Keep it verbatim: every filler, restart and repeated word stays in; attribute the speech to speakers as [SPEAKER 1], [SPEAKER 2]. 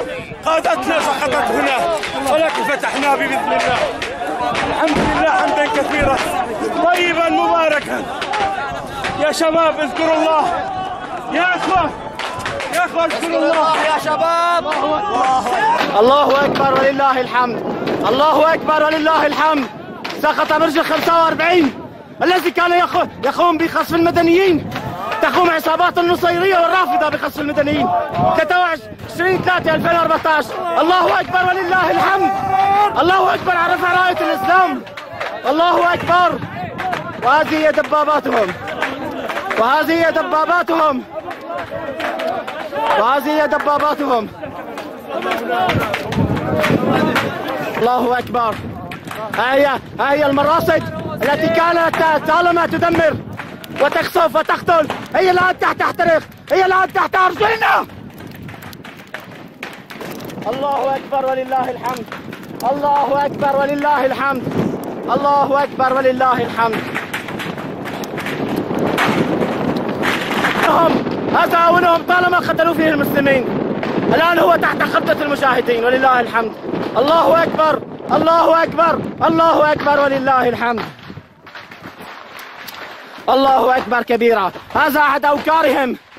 [SPEAKER 1] قادتنا سقطت هنا ولكن فتحنا بإذن الله. الحمد لله حمدا كثيرا طيبا مباركا. يا شباب اذكروا الله، يا اخوان يا اخوان اذكروا الله
[SPEAKER 2] يا شباب.
[SPEAKER 3] الله اكبر ولله الحمد، الله اكبر ولله الحمد. سقط برج خمسة وأربعين الذي كان يقوم بقصف المدنيين. تقوم عصابات النصيريه والرافضه بقصف المدنيين. ثلاثة وعشرين ثلاثة ألفين وأربعة عشر. الله اكبر ولله الحمد. الله اكبر على رفع رايه الاسلام. الله اكبر. وهذه هي دباباتهم، وهذه هي دباباتهم، وهذه هي دباباتهم. الله اكبر. ها هي ها هي المراصد التي كانت طالما تدمر وتخسف وتقتل، هي الان تحت تحترق، هي الان تحت ارجلنا. الله اكبر ولله الحمد، الله اكبر ولله الحمد، الله اكبر ولله الحمد. هذا أولهم طالما قتلوا فيه المسلمين، الآن هو تحت قبضة المجاهدين ولله الحمد. الله أكبر، الله أكبر، الله أكبر ولله الحمد. الله أكبر كبيرا. هذا أحد أوكارهم.